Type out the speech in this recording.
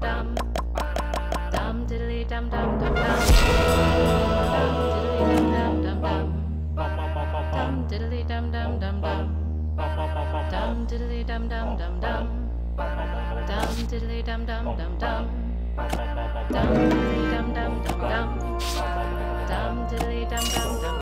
dum. Dum diddly dum dum dum dum. Dum diddly dum dum dum dum. Dum diddly dum dum dum dum. Dum diddly dum dum dum dum. Dum diddly dum dum dum dum. Dum